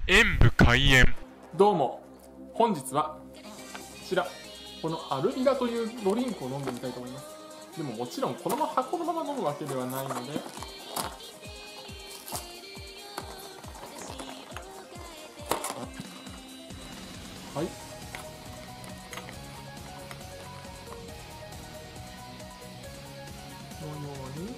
演武開演。 どうも、本日はこちら、このアルビラというドリンクを飲んでみたいと思います。でももちろんこの箱のまま飲むわけではないので、はい、このように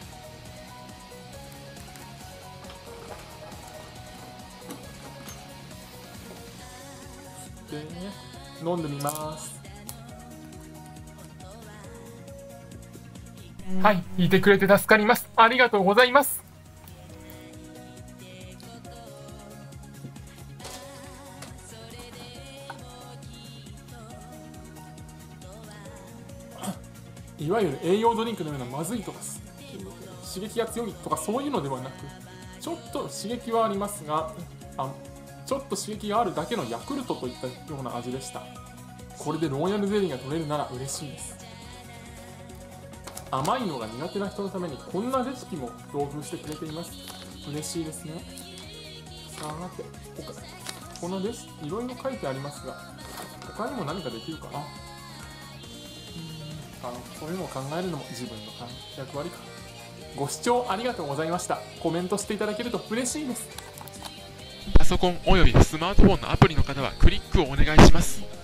でね、飲んでみます。はい、いてくれて助かります。ありがとうございます。いわゆる栄養ドリンクのようなまずいとか刺激が強いとかそういうのではなく、ちょっと刺激はありますが、ちょっと刺激があるだけのヤクルトといったような味でした。これでローヤルゼリーが取れるなら嬉しいです。甘いのが苦手な人のためにこんなレシピも同封してくれています。嬉しいですね。さて、このレシピいろいろ書いてありますが、他にも何かできるかな。そういうのを考えるのも自分の役割か。ご視聴ありがとうございました。コメントしていただけると嬉しいです。 パソコンおよびスマートフォンのアプリの方はクリックをお願いします。